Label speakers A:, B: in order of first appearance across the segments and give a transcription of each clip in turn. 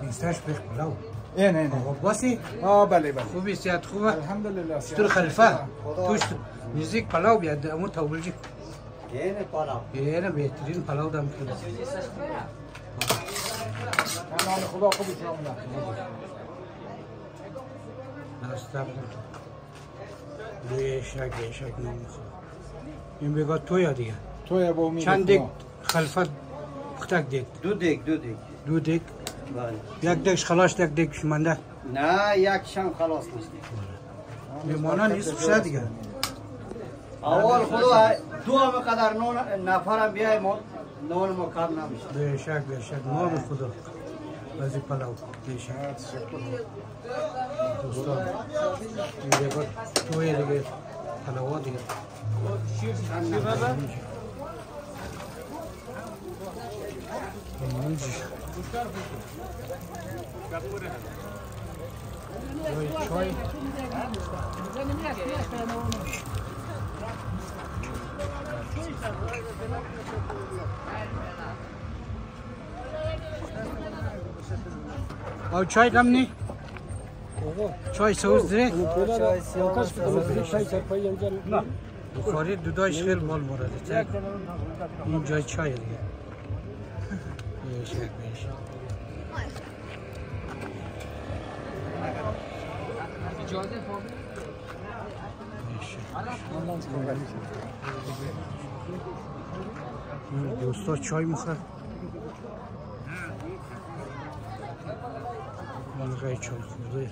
A: نیستش بخ بلاو
B: نه
A: باسی
B: بله
A: خوبی سیاد خوبه
B: الحمدلله
A: چطور خلیفه توش نزدیک پلاو بیاد امو تاولجی اینه بهترین پلاو دم کنه
B: خدا خوبی شما
A: ناستا بیشک نمیخواد این بگاه تویا دیگه
B: تویا با امید
A: چند دیگ خلفت پختک دیگ دو دیگ
C: بله
A: یک دیگش خلاص یک دیگش منده
C: نه یکشم خلاص نیست
A: میمانه نیست بشه دیگه
C: اول خدا دو همه قدر نفرم بیای نون ما کم نمیشه
A: بیشک نام خدا بازی پلاو بیشک دوستان این بگاه توی دیگه پلاوا دیگه چای او چای کم نی چای سوز داره بخاری دودایش خیلی مال مورده این جای چای دیگه بیشک دوستا چای میخواد مالغای چای خورده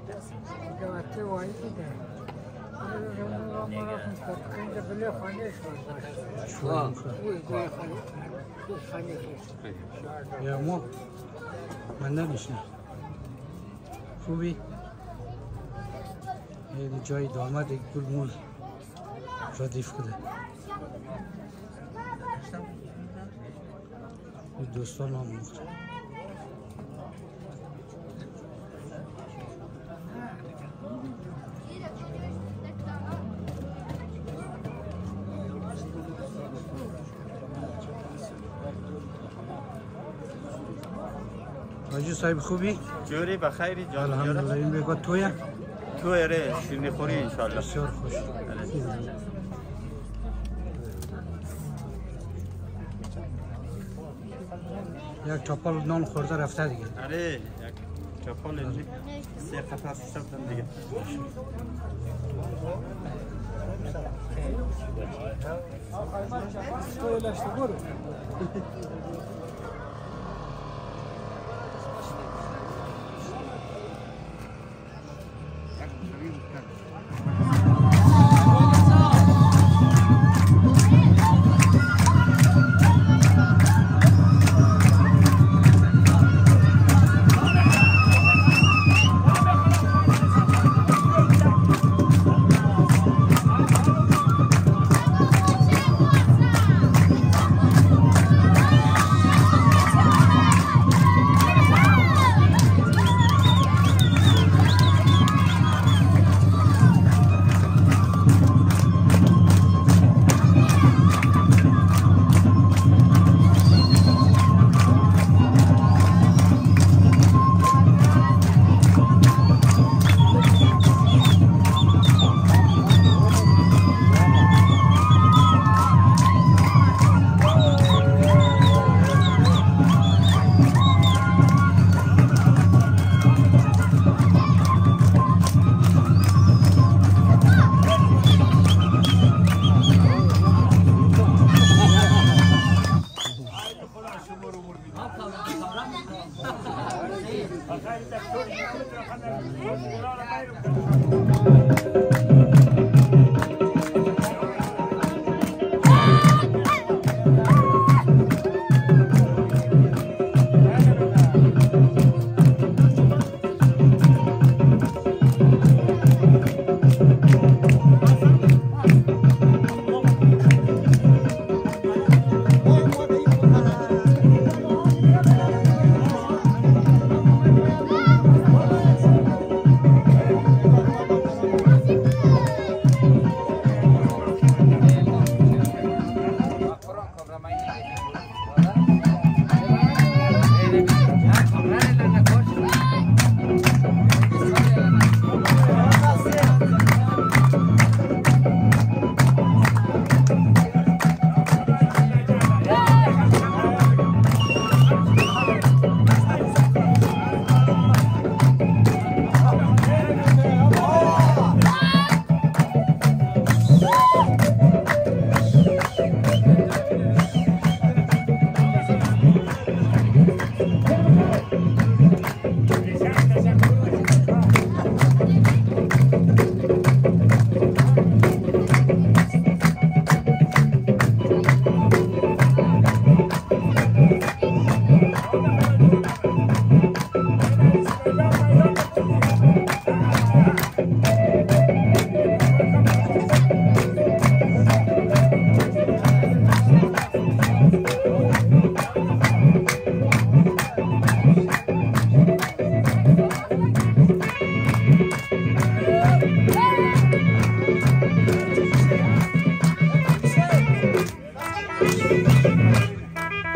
A: یا ما من نداشتم خوبی این جای دامد گل مول ردیف کده این دوستان هم مختار حاجی صاحب خوبی؟
D: جوری بخیری جان
A: الحمدلله این بگو تویا؟
D: توی ره شیرینی خوری انشالله
A: بسیار خوش یک چاپل نان خورده رفته دیگه
D: آره یک چاپل اینجی 3 قطعه شدن دیگه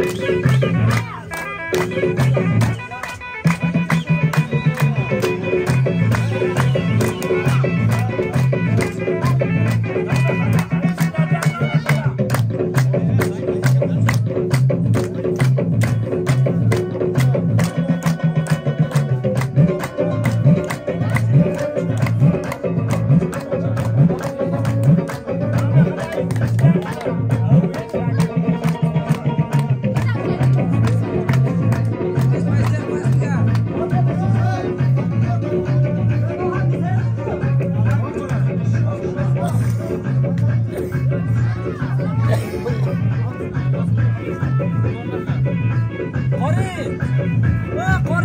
E: قريب